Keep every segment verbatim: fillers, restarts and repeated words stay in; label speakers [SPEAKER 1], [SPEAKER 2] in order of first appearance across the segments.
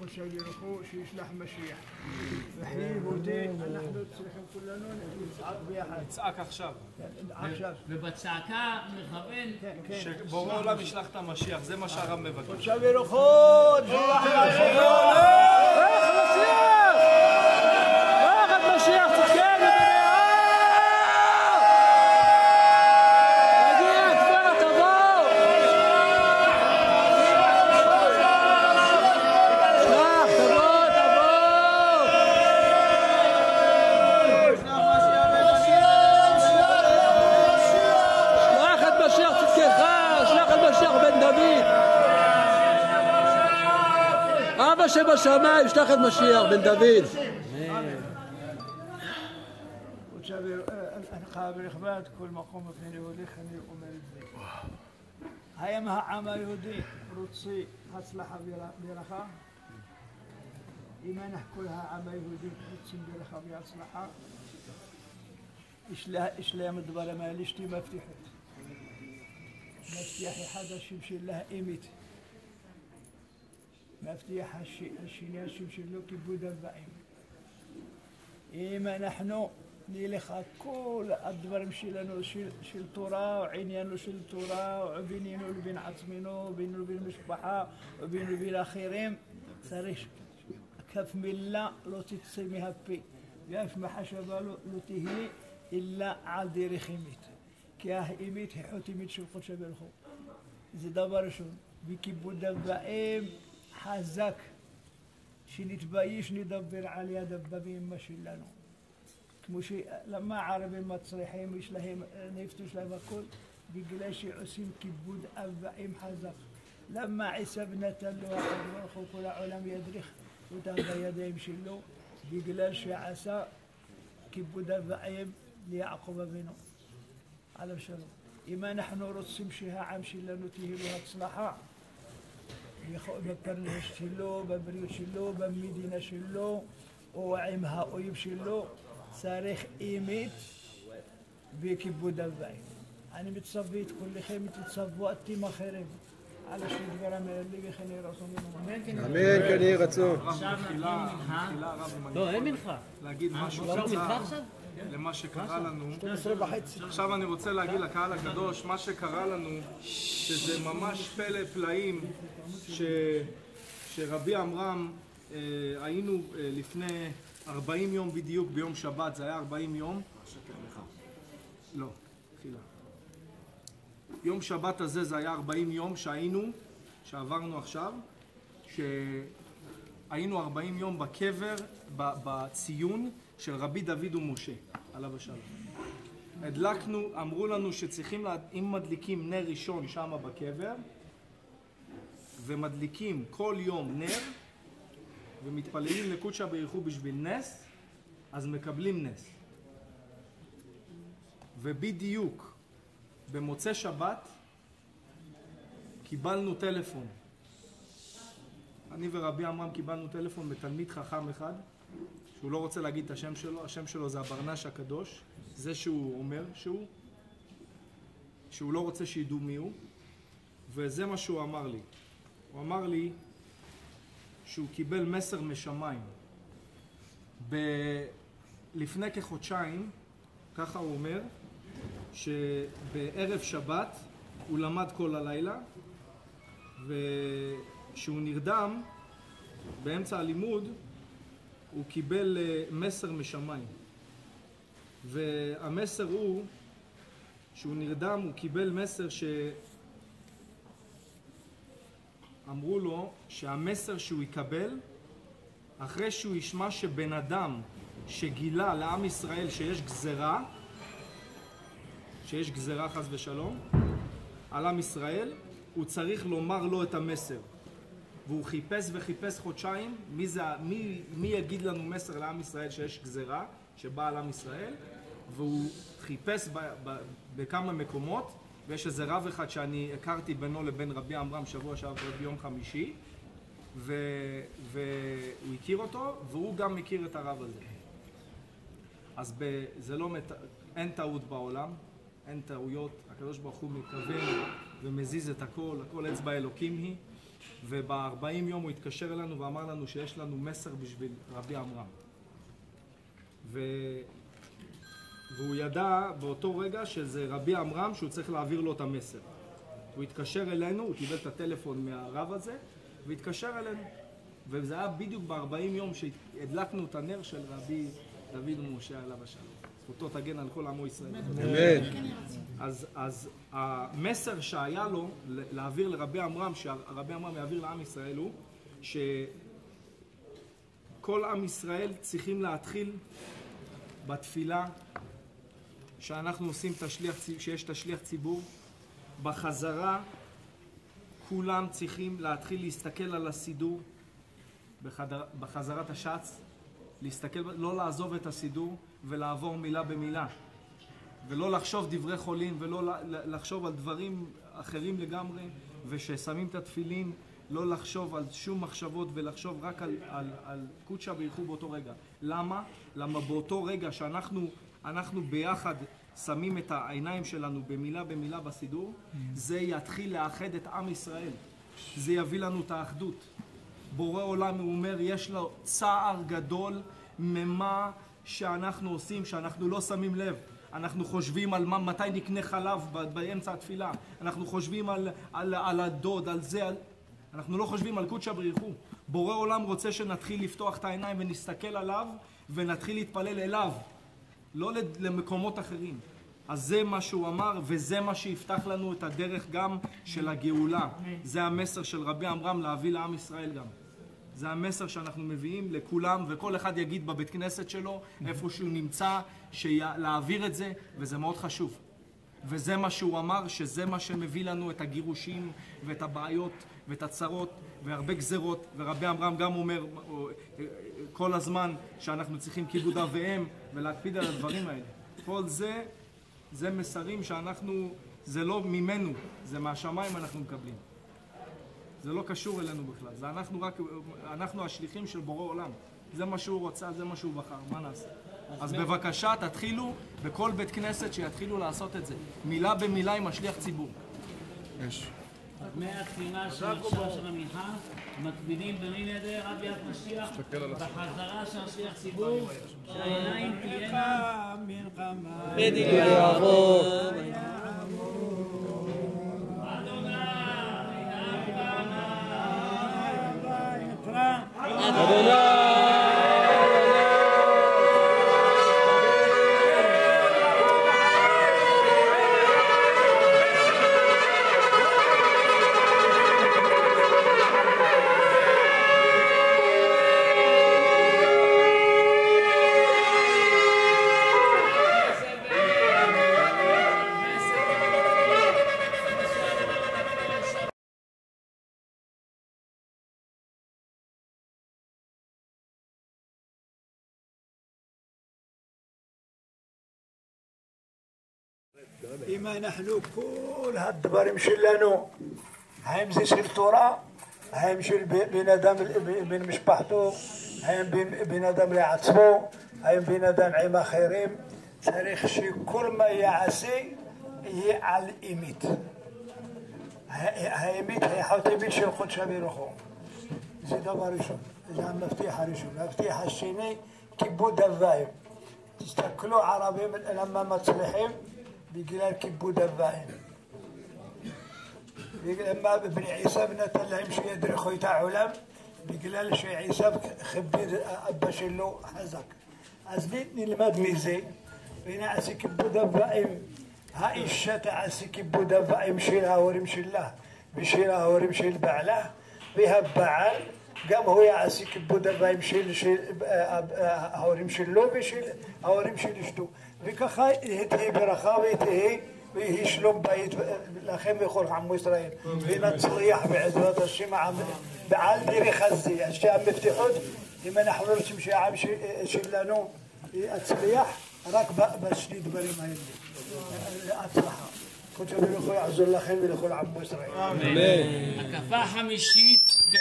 [SPEAKER 1] קודשא בריך הוא שישלח משיח. וחייב אותי, אנחנו צריכים כולנו לצעוק ביחד.
[SPEAKER 2] נצעק עכשיו.
[SPEAKER 1] עכשיו.
[SPEAKER 3] ובצעקה מכוון
[SPEAKER 2] שבורא עולם ישלח את המשיח, זה מה שהרב מבקש.
[SPEAKER 1] קודשא בריך הוא, תשלח משיח.
[SPEAKER 4] אבא שבשמיים, שלח את משיח בן דוד.
[SPEAKER 1] ברכבת כל מקום בפני יהודי אני אומר את זה. האם העם היהודי רוצה הצלחה וברכה? אם אנחנו כל העם היהודי רוצים ברכה והצלחה, יש להם הדברים האלה שתי מבטיחות. מבטיח אחד השם שלה אמת. מבטיח השני השם שלו כיבוד אב ואם. אם אנחנו נלך על כל הדברים שלנו של, של תורה, או עניינו של תורה, או בינינו לבין עצמנו, בינינו לבין משפחה, או בינינו לבין אחרים, צריך כף מילה לא תצא מהפה, ואף מחשבה לא, לא תהיה, אלא על דרך אמת. כי האמת היא חותמת של קודשא בריך הוא. זה דבר ראשון. וכיבוד אב ואם חזק, שנתבייש נדבר על יד אבא ואמא שלנו. כמו שלמה הערבים מצליחים, יש להם נפט, יש להם הכל, בגלל שעושים כיבוד אב ואם חזק. למה עשיו נתן לו הקדוש ברוך הוא כל העולם ידריך אותם בידיים שלו, בגלל שעשה כיבוד אב ואם ליעקב אבינו. עליו שלום. אם אנחנו רוצים שהעם שלנו תהיה לו הצלחה, בפרנס שלו, בבריאות שלו, במדינה שלו, או עם האויב שלו, צריך אמת וכיבוד אב ואם. אני מצווה את כולכם, תצוו אתם אחרים, על אשר דבר אמר לי וכן יהי רצון.
[SPEAKER 4] אמן כן יהי רצון.
[SPEAKER 3] לא, אין מנחה.
[SPEAKER 2] להגיד משהו קצר למה שקרה לנו. עכשיו אני רוצה להגיד לקהל הקדוש, מה שקרה לנו, שזה ממש פלא פלאים, שרבי עמרם, היינו לפני ארבעים יום בדיוק ביום שבת, זה היה ארבעים יום. לא, תחילה. יום שבת הזה זה היה ארבעים יום שהיינו, שעברנו עכשיו, שהיינו ארבעים יום בקבר, בציון של רבי דוד ומשה, עליו השלום. הדלקנו, אמרו לנו שצריכים, אם מדליקים נר ראשון שם בקבר, ומדליקים כל יום נר, ומתפללים לקודשא בריך הוא בשביל נס, אז מקבלים נס. ובדיוק במוצאי שבת קיבלנו טלפון. אני ורבי עמרם קיבלנו טלפון מתלמיד חכם אחד, שהוא לא רוצה להגיד את השם שלו, השם שלו זה הברנש הקדוש, זה שהוא אומר שהוא, שהוא לא רוצה שידעו מי הוא, וזה מה שהוא אמר לי. הוא אמר לי שהוא קיבל מסר משמיים. ב- לפני כחודשיים, ככה הוא אומר, שבערב שבת הוא למד כל הלילה, ושהוא נרדם באמצע הלימוד, הוא קיבל מסר משמיים. והמסר הוא, שהוא נרדם, הוא קיבל מסר שאמרו לו שהמסר שהוא יקבל, אחרי שהוא ישמע שבן אדם שגילה לעם ישראל שיש גזרה, שיש גזרה חס ושלום, על עם ישראל, הוא צריך לומר לו את המסר. והוא חיפש וחיפש חודשיים, מי, זה, מי, מי יגיד לנו מסר לעם ישראל שיש גזרה שבאה על עם ישראל, והוא חיפש ב, ב, בכמה מקומות, ויש איזה רב אחד שאני הכרתי בינו לבין רבי עמרם שבוע שעבר ביום חמישי, ו, והוא הכיר אותו, והוא גם מכיר את הרב הזה. אז ב, זה לא, אין טעות בעולם, אין טעויות, הקדוש ברוך הוא מתכוון ומזיז את הכל, הכל אצבע אלוקים היא, וב-ארבעים יום הוא התקשר אלינו ואמר לנו שיש לנו מסר בשביל רבי עמרם. ו... והוא ידע באותו רגע שזה רבי עמרם שהוא צריך להעביר לו את המסר. הוא התקשר אלינו, הוא קיבל את הטלפון מהרב הזה, והתקשר אלינו. וזה היה בדיוק ב-ארבעים יום שהדלקנו את הנר של רבי דוד ומשה עליו השלום. זכותו תגן על כל עמו ישראל.
[SPEAKER 4] אמן.
[SPEAKER 2] אז, אז המסר שהיה לו להעביר לרבי עמרם, שהרבי עמרם יעביר לעם ישראל, הוא שכל עם ישראל צריכים להתחיל בתפילה שאנחנו עושים תשליח, שיש תשליח ציבור. בחזרה כולם צריכים להתחיל להסתכל על הסידור בחדר, בחזרת השץ, להסתכל, לא לעזוב את הסידור ולעבור מילה במילה, ולא לחשוב דברי חולין, ולא לחשוב על דברים אחרים לגמרי, וששמים את התפילין, לא לחשוב על שום מחשבות ולחשוב רק על, על, על קודשא בריך הוא באותו רגע. למה? למה באותו רגע שאנחנו אנחנו ביחד שמים את העיניים שלנו במילה במילה בסידור, זה יתחיל לאחד את עם ישראל. זה יביא לנו את האחדות. בורא עולם, הוא אומר, יש לו צער גדול ממה שאנחנו עושים, שאנחנו לא שמים לב. אנחנו חושבים על מה, מתי נקנה חלב באמצע התפילה. אנחנו חושבים על, על, על הדוד, על זה. על... אנחנו לא חושבים על קודשא בריך הוא. בורא עולם רוצה שנתחיל לפתוח את העיניים ונסתכל עליו ונתחיל להתפלל אליו. לא למקומות אחרים. אז זה מה שהוא אמר, וזה מה שיפתח לנו את הדרך גם של הגאולה. זה המסר של רבי עמרם להביא לעם ישראל גם. זה המסר שאנחנו מביאים לכולם, וכל אחד יגיד בבית כנסת שלו, איפה שהוא נמצא, להעביר את זה, וזה מאוד חשוב. וזה מה שהוא אמר, שזה מה שמביא לנו את הגירושים, ואת הבעיות, ואת הצרות, והרבה גזרות. ורבי עמרם גם אומר כל הזמן שאנחנו צריכים כיבוד אב ואם, ולהקפיד על הדברים האלה. כל זה, זה מסרים שאנחנו, זה לא ממנו, זה מהשמיים אנחנו מקבלים. זה לא קשור אלינו בכלל, זה אנחנו רק, אנחנו השליחים של בורא עולם. זה מה שהוא רוצה, זה מה שהוא בחר, מה נעשה? אז בבקשה תתחילו בכל בית כנסת שיתחילו לעשות את זה. מילה במילה עם השליח ציבור.
[SPEAKER 4] יש.
[SPEAKER 3] מהתפילה של עכשיו של המנחה, מקבילים בני נדר עד ביאת משיח, בחזרה של השליח ציבור, שהעיניים תהיינה
[SPEAKER 4] בדיוק יעבור.
[SPEAKER 1] אם אנחנו כל הדברים שלנו, האם זה של תורה, האם של בן אדם בן משפחתו, האם בן אדם לעצמו, האם בן אדם עם אחרים, צריך שכל מה יעשה יהיה על אמת. האמת היא חותמת של קודשא בריך הוא. זה דבר ראשון, זה המפתח הראשון. המפתח השני, כיבוד אביים. תסתכלו ערבים למה מצליחים בגלל כיבוד אביים. למה בני עיסא נתן להם שידרכו את העולם, בגלל שעיסא כיבד אבא שלו חזק. אז נלמד מזה ונעשה כיבוד אביים. האישה תעשה כיבוד אביים של ההורים שלה ושל ההורים של בעלה, והבעל גם הוא יעשה כיבוד אביים של ההורים שלו ושל ההורים של אשתו, וככה תהיה ברכה ותהיה ויהי שלום בית לכם וכל עמו ישראל, ונצליח בעזרת השם בעל דרך הזה. שהמפתחות, אם אנחנו רוצים שהעם שלנו יצליח, רק בשני דברים האלה להצלחה. קודשא בריך הוא יעזור לכם ולכל עמו ישראל.
[SPEAKER 3] אמן. הקפה החמישית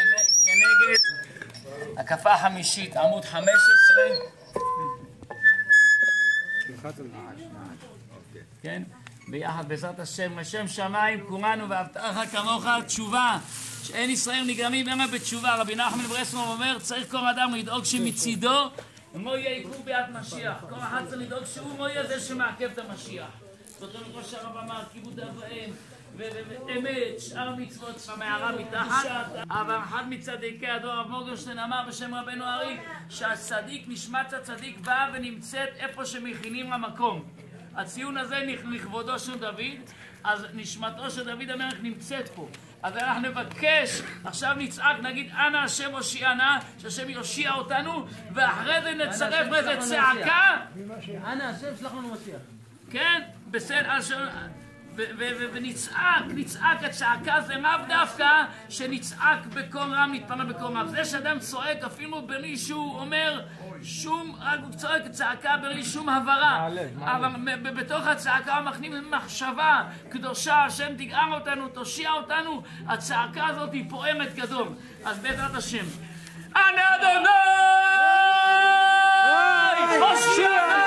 [SPEAKER 3] כנגד, הקפה החמישית עמוד חמש עשרה, כן, ביחד בעזרת השם, לשם שמיים כולנו ואהבת כמוך תשובה, שאין ישראל נגרמים אלא בתשובה. רבי נחמן מברסלב אומר, צריך כל אדם לדאוג שמצידו מו יהיה עיכוב ביאת משיח. כל אחד צריך לדאוג שהוא מו יהיה זה שמעכב את המשיח. זאת אומרת, כמו שהרב אמר, כיבוד אב ואם ואמת, שאר המצוות המערה מתחת, אבל אחד מצדיקי הדור, הרב מורגנשטיין אמר בשם רבנו ארי, שהצדיק, נשמת הצדיק באה ונמצאת איפה שמכינים למקום. הציון הזה לכבודו של דוד, אז נשמתו של דוד המלך נמצאת פה. אז אנחנו נבקש, עכשיו נצעק, נגיד אנא השם הושיענה, שהשם יושיע אותנו, ואחרי זה נצרף לזה צעקה.
[SPEAKER 4] אנא השם שלח לנו משיח.
[SPEAKER 3] כן, בסדר, ונצעק, נצעק, הצעקה זה לאו דווקא שנצעק בקול רם, נתפלל בקול רם. זה שאדם צועק אפילו בלי שהוא אומר שום, רק הוא צועק צעקה בלי שום הברה. אבל בתוך הצעקה הוא מכניס מחשבה קדושה, השם תגאל אותנו, תושיע אותנו. הצעקה הזאת היא פועמת גדול. אז בעזרת השם. אנא אדוני! הושיענה!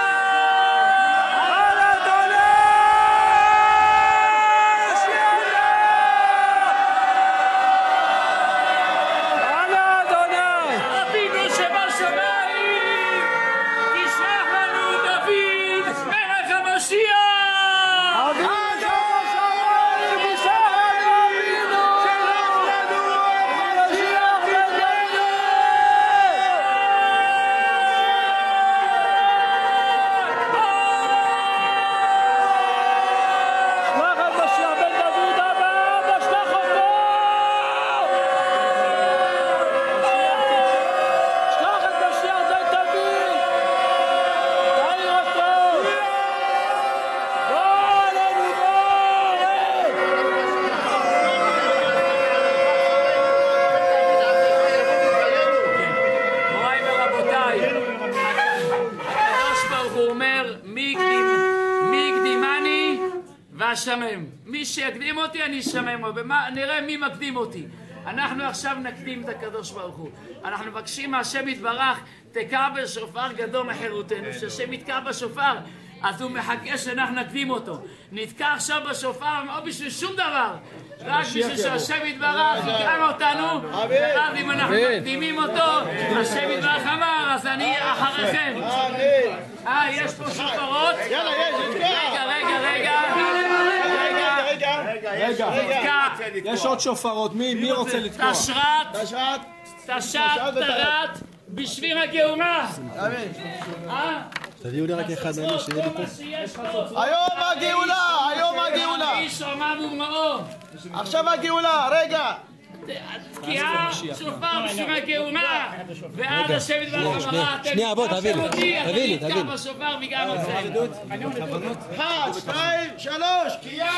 [SPEAKER 3] שמם. מי שיקדים אותי אני אשמם לו. נראה מי מקדים אותי. אנחנו עכשיו נקדים את הקדוש ברוך הוא. אנחנו מבקשים מהשם יתברך, תקע בשופר גדול מחירותנו. שהשם יתקע בשופר, אז הוא מחכה שאנחנו נקדים אותו. נתקע עכשיו בשופר לא בשביל שום דבר, רק בשביל שהשם יתברך יגאל אותנו. ואז אם אנחנו מקדימים אותו, השם יתברך אמר, אז אני אהיה אחריכם. אה, יש פה שופרות?
[SPEAKER 5] יאללה, יש,
[SPEAKER 3] רגע, רגע, רגע.
[SPEAKER 2] רגע, רגע, יש עוד שופרות, מי רוצה לתקוע?
[SPEAKER 3] תשרת, תשת, תרת, בשביל הגאולה.
[SPEAKER 4] תביאו לי רק אחד מהם שיהיה לי פה.
[SPEAKER 5] היום הגאולה, היום הגאולה. עכשיו הגאולה, רגע.
[SPEAKER 3] תקיעה שופר בשביל הגאולה. ואז השם יתברך אמרה,
[SPEAKER 4] שנייה, בוא, תביא לי, תביא לי, תביא לי.
[SPEAKER 3] תקיעה בשופר וגם אתכם.
[SPEAKER 5] אחד, שתיים, שלוש, תקיעה.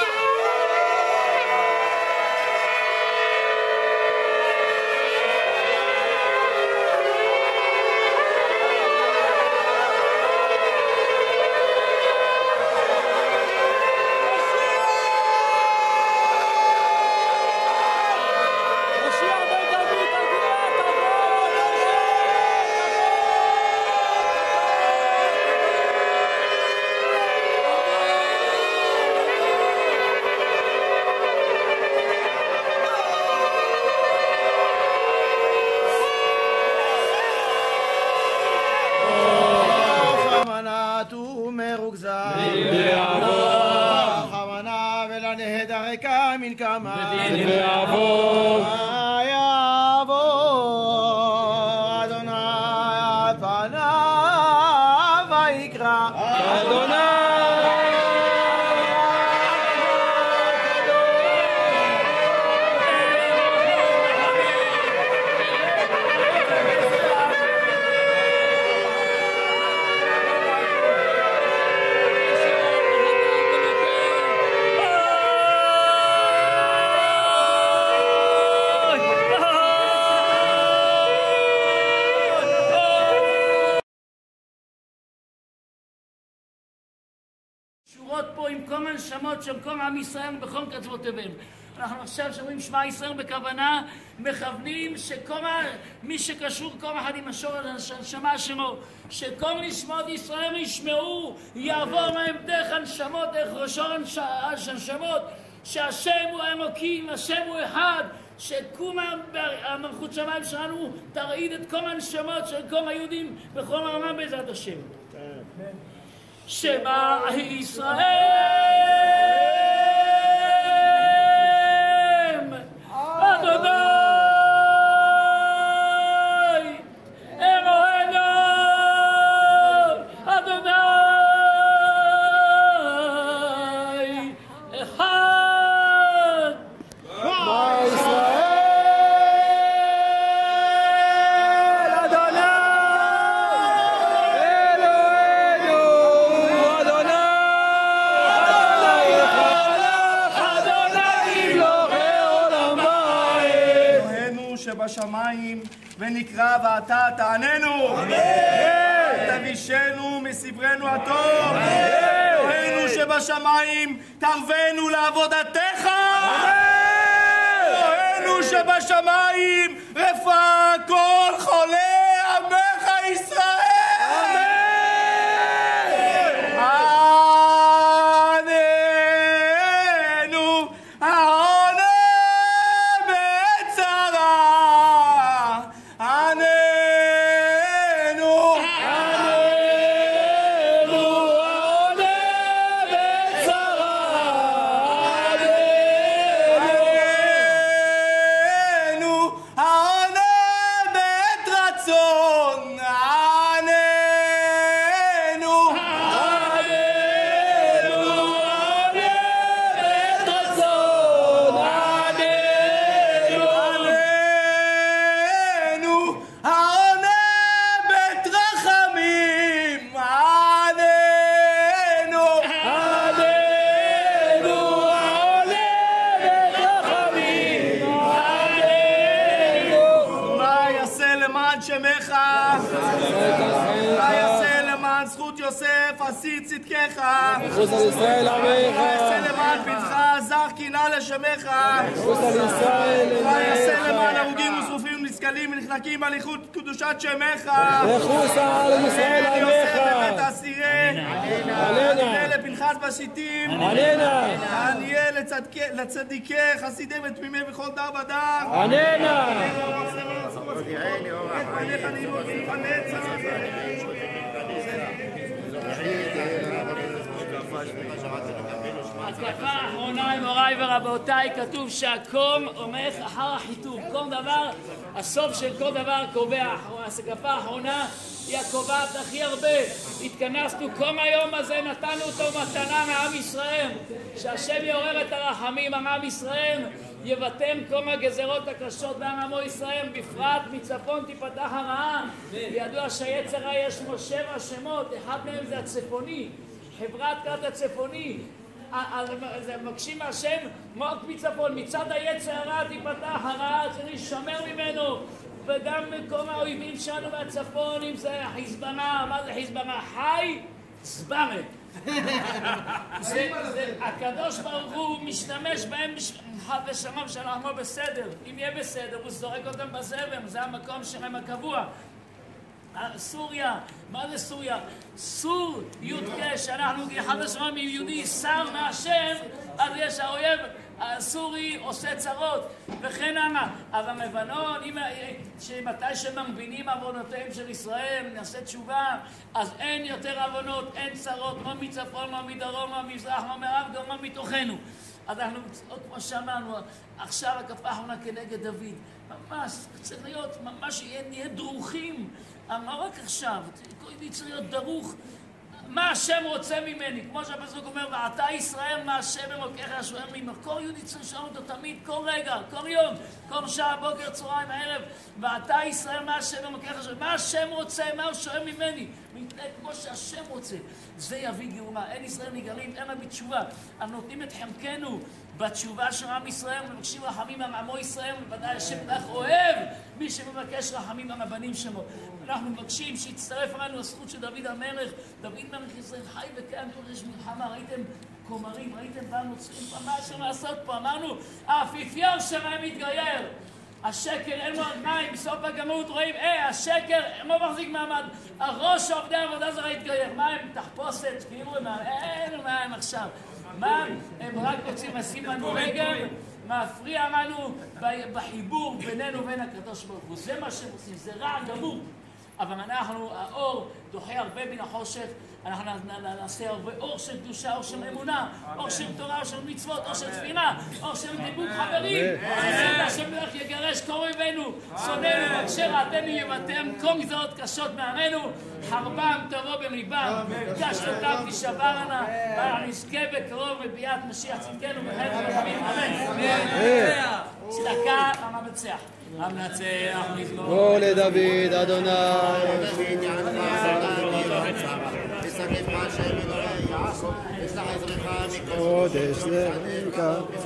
[SPEAKER 3] שורות פה עם כל הנשמות של כל עם ישראל בכל קצוות תבל. אנחנו עכשיו שאומרים שמע ישראל בכוונה, מכוונים שכל מי שקשור כל אחד עם השור הנשמה שלו, שכל נשמות ישראל ישמעו, יעבור להם דרך הנשמות, דרך ראשו הנשמות, שהשם הוא האלוקים, השם הוא אחד, שקום המלכות שמיים שלנו תרעיד את כל הנשמות של כל היהודים בכל העולם בעזרת השם. שמע ישראל אדוני אלוהינו אדוני אחד.
[SPEAKER 4] שמע ישראל אדוני אלוהינו אדוני אדוני אלוהי עולם ועד.
[SPEAKER 5] אלוהינו שבשמיים ונקרא ואתה תעננו. תבישנו מספרנו הטוב. אלוהינו שבשמיים תרבנו לעבודתך. אלוהינו שבשמיים רפא כל חולי עמך ישראל. עננו העונה בצרה. עננו
[SPEAKER 4] עננו העונה בצרה.
[SPEAKER 5] עננו העונה בעת רצון. עננו
[SPEAKER 4] עננו העונה בעת רצון. עננו
[SPEAKER 5] עננו העונה בעת רחמים. עננו
[SPEAKER 4] עננו העונה בעת רחמים. עננו
[SPEAKER 5] מה יעשה למען שמך? מה יעשה למען זכות יוסף? עשי צדקך.
[SPEAKER 4] חוס על ישראל עמך.
[SPEAKER 5] מה יעשה למען פתך? זך קנאה לשמך.
[SPEAKER 4] חוס על ישראל
[SPEAKER 5] מה יעשה למען
[SPEAKER 4] עמך.
[SPEAKER 5] הרוגים ושרופים ונשכלים ונחנקים על איכות קדושת שמך.
[SPEAKER 4] וחוס על ישראל
[SPEAKER 5] יוסף לבית
[SPEAKER 4] עמך.
[SPEAKER 5] האסירי.
[SPEAKER 4] עננה
[SPEAKER 5] עניה לפנחס בשיטים.
[SPEAKER 4] עננה
[SPEAKER 5] עניה לצדקי- לצדיקי חסידי ותמימי וכל דר ודר.
[SPEAKER 4] עננה
[SPEAKER 5] את פניך נעימות ולפניך.
[SPEAKER 3] התקפה האחרונה, מוריי ורבותיי, כתוב שהקום עומך אחר החיתוך. כל דבר, הסוף של כל דבר קובע. התקפה האחרונה היא הקובעת הכי הרבה. התכנסנו כל היום הזה, נתנו אותו מתנה מעם ישראל, שהשם יעורר את הרחמים על עם ישראל, יבטם כל הגזרות הקשות בעם עמו ישראל, בפרט מצפון תיפתח הרעה. וידוע שהיצר הרע יש לו שבע שמות, אחד מהם זה הצפוני, חברת כת הצפוני. זה מבקשים מהשם מוק מצפון, מצד היצר הרע תיפתח הרעה, צריך להישמר ממנו. וגם כל האויבים שלנו מהצפון, אם זה חיזבאללה, מה זה חיזבאללה? חי זברה. זה, זה, הקדוש ברוך הוא משתמש בהם חד ושלום שאנחנו בסדר. אם יהיה בסדר, הוא זורק אותם בזבל, זה המקום שלהם הקבוע. סוריה, מה זה סוריה? סור יודקה, שאנחנו אחד השמיים עם יהודי שר מהשם, אז יש האויב הסורי עושה צרות וכן הלאה. אבל לבנון, שמתי שמנבינים עוונותיהם של ישראל, נעשה תשובה, אז אין יותר עוונות, אין צרות, לא מצפון, לא מדרום, לא מזרח, לא מערב, גם לא מתוכנו. אז אנחנו, כמו שאמרנו, עכשיו הקפה האחרונה כנגד דוד. ממש, צריך להיות, ממש נהיה דרוכים. לא רק עכשיו, צריך להיות דרוך. מה השם רוצה ממני? כמו שהפסוק אומר, ואתה ישראל מה השם אלוקיך שואל ממך. כל יהודי צריך לשאול אותו תמיד, כל רגע, כל יום, כל שעה, בוקר, צהריים, הערב. ואתה ישראל מה השם אלוקיך שואל. מה השם רוצה? מה הוא שואל ממני? מתנהג כמו שהשם רוצה. זה יביא גאולה. אין ישראל נגאלים, אין לה בתשובה. אנחנו נותנים את חלקנו בתשובה של עם ישראל, מבקשים רחמים על עמו ישראל, ובוודאי השם לך אוהב מי שמבקש רחמים על הבנים שלו. אנחנו מבקשים שיצטרף לנו הזכות של דוד המלך. דוד מלך ישראל חי וקיים כל יש מלחמה. ראיתם כומרים, ראיתם באנו צריכים פעם מה שם לעשות פה, אמרנו, האפיפיור שמיים מתגייר, השקר אין לו רגליים, בסוף הגמרות רואים, אה, השקר לא מחזיק מעמד, הראש עובדי העבודה זרה התגייר, מה הם תחפושת, כאילו, אין מה הם עכשיו, מה הם רק רוצים לשים לנו רגל, מפריע לנו בחיבור בינינו ובין הקדוש ברוך הוא, זה מה שהם עושים, זה רע גמור. אבל אנחנו, האור דוחה הרבה מן החושך, אנחנו נעשה הרבה אור של קדושה, אור של אמונה, אור של תורה, אור של מצוות, אור של תפילה, אור של דיבור חברים, שזה השם ברך יגרש כל אויבינו, שונאינו, מבקשי רעתנו יבטם, כל גזרות קשות מעמנו, חרבם תבוא בליבם, קשתותם תשברנה, ונזכה בקרוב בביאת משיח צדקנו בחיים ורחמים, אמן. צדקה המנצח. המנצח מזמור.
[SPEAKER 4] בוא לדוד אדוני. קודש לך.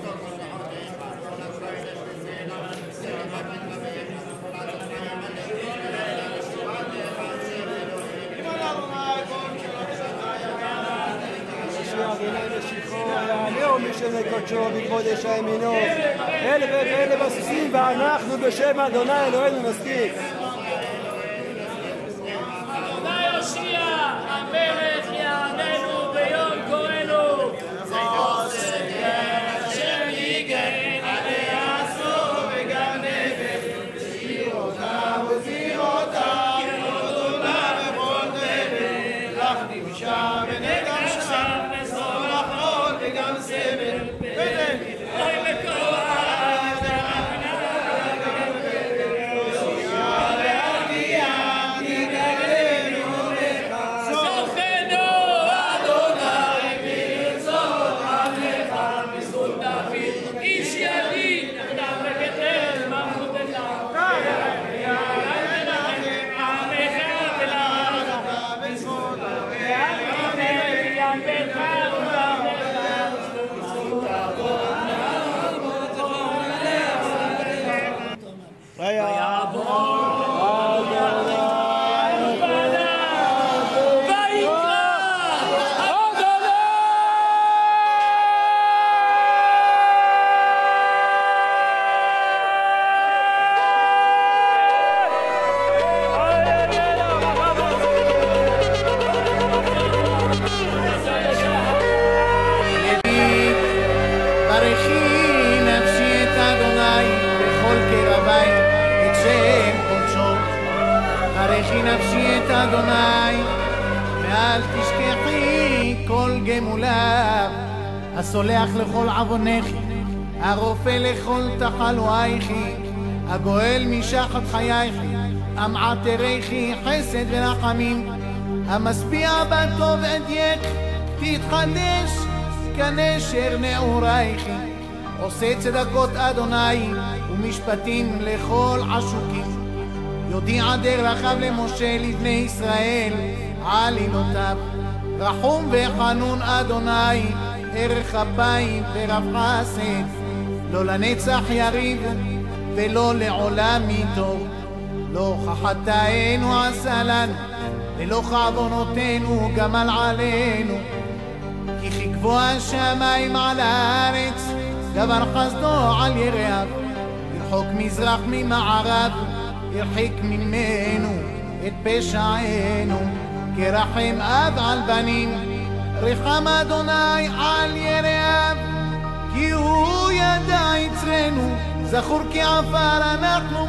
[SPEAKER 4] יעלהו משם קודשו בקודש ימינו אלה ואלה בסוסים ואנחנו בשם אדוני אלוהינו נסכים.
[SPEAKER 3] אדוני יושיע המלך יעננו ביום קורנו חוסן אשר יגן עליה עשו וגם נבל זירותה וזירותה כרודונה בכל דבל לך נמשה ונגם שם וגם סבל אוי בכוח יושיע והגיע נגדנו לך זוכנו אדוני ברצות עמך בזכות דוד איש ידין נחתם וכתר מלכותך עמך ולעמך בזכות
[SPEAKER 6] נפשי את אדוני ואל תשכחי כל גמוליו הסולח לכל עוונך הרופא לכל תחלואייך הגואל משחת חייך המעטריך חסד ורחמים המשביע בטוב עדייך תתחדש כנשר נעורייך עושה צדקות אדוני ומשפטים לכל עשוקים יודיע דרכיו למשה לבני ישראל עלילותיו רחום וחנון אדוני ערך אפיים ורב חסד לא לנצח יריב ולא לעולם איתו לא חטאינו עשה לנו ולא עוונותינו גמל עלינו כי כגבוה השמיים על הארץ גבר חסדו על יראיו ירחוק מזרח ממערב ירחיק ממנו את פשענו כרחם אב על בנים רחם אדוני על יראיו כי הוא ידע יצרנו זכור כעפר אנחנו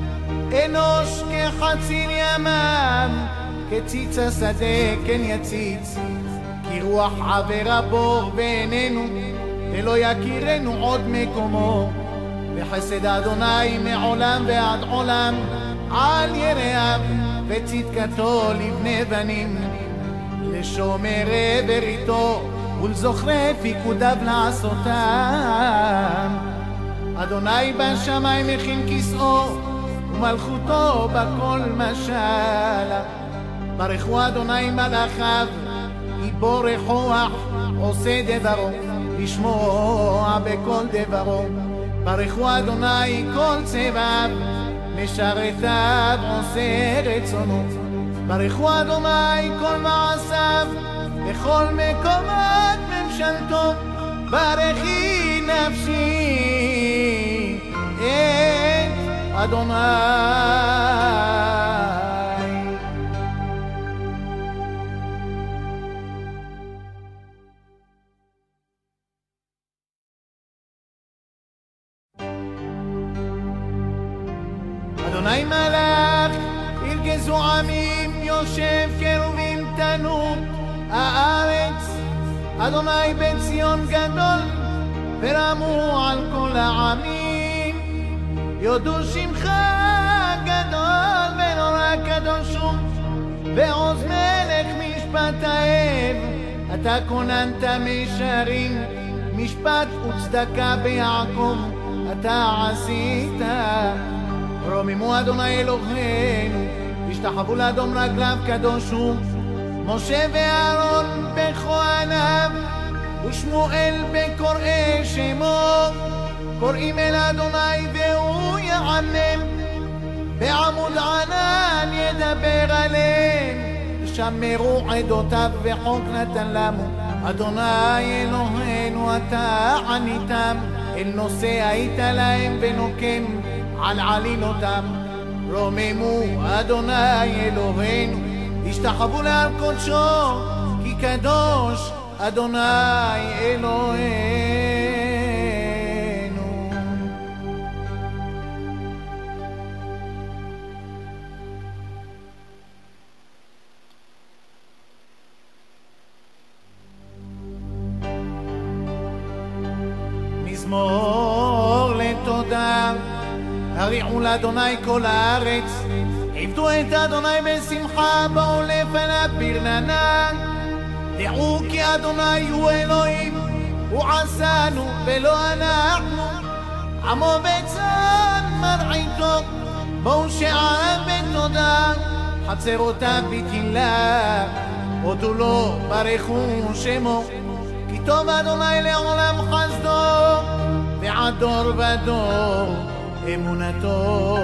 [SPEAKER 6] אנוש כחציר ימם כציץ השדה כן יציץ כי רוח עבירה בור בעינינו ולא יכירנו עוד מקומו וחסד אדוני מעולם ועד עולם על יראיו וצדקתו לבני בנים לשומרי בריתו ולזוכרי פיקודיו לעשותם אדוני בשמיים מכין כיסאו ומלכותו בכל משלה ברכו אדוני מלאכיו גיבור רוח עושה דברו לשמוע בכל דברו ברכו אדוני כל צבאיו משרתיו עושה רצונו ברכו אדוני כל מעשיו בכל מקומות ממשלתו, ברכי נפשי את אדוני. אדוני מלך, ירגזו עמים, יושב קרובים תנו הארץ. אדוני בן ציון גדול, ורמו על כל העמים. יודו שמך גדול ונורא קדוש הוא, ועוז מלך משפט האב. אתה כוננת מישרים, משפט וצדקה ביעקב אתה עשית. רוממו אדוני אלוהינו, השתחוו לאדום רגליו קדוש הוא. משה ואהרון בכהניו, ושמואל בקוראי שמו, קוראים אל אדוני והוא יענם. בעמוד ענן ידבר עליהם, שמרו עדותיו וחוק נתן לנו. אדוני אלוהינו אתה עניתם, אל נושא היית להם ונוקם על עלילותם. רוממו אדוני אלוהינו, השתחוו לעל קודשו, כי קדוש אדוני אלוהינו. מזמור לתודה, הריעו לאדוני כל הארץ, עבדו את אדוני בשמחה, באו לפניו ברננה. דעו כי אדוני הוא אלוהים, הוא עשנו ולא אנחנו, עמו בצאן מרעיתו. בואו שעריו בתודה, חצרותיו בתהילה, הודו לו ברכו שמו. כי טוב אדוני לעולם חסדו, ועד דור ודור אמונתו.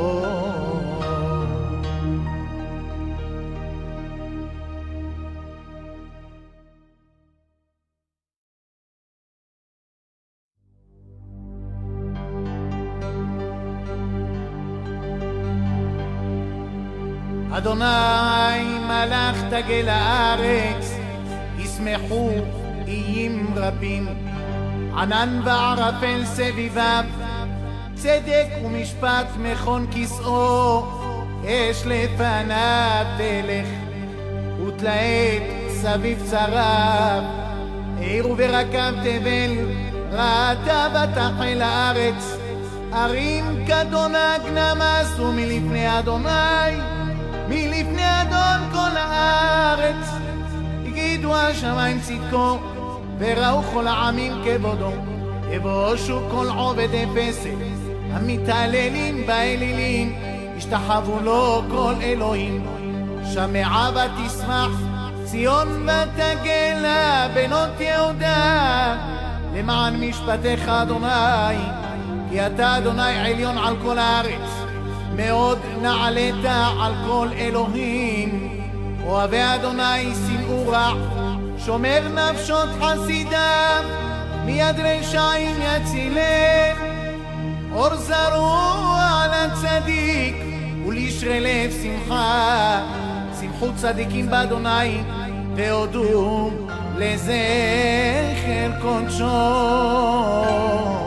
[SPEAKER 6] אדוני מלך תגל הארץ, ישמחו איים רבים. ענן וערפל סביביו, צדק ומשפט מכון כסאו. אש לפניו תלך, ותלעת סביב צריו. עירו ורקב תבל, ראתה ותחל הארץ. ערים כדונג נמסו מלפני אדוני, מלפני אדון כל הארץ. הגידו השמיים צדקו, וראו כל העמים כבודו. יבושו כל עובד פסל, המתעללים באלילים, השתחוו לו כל אלוהים. שמעה ותשמח ציון ותגלה בנות יהודה, למען משפטך אדוני. כי אתה אדוני עליון על כל הארץ, מאוד נעלית על כל אלוהים. אוהבי אדוני שנאו רע, שומר נפשות חסידיו, מיד רשעים יצילם. אור זרוע על הצדיק, ולישרי לב שמחה. שמחו צדיקים באדוני, והודו לזכר קודשו.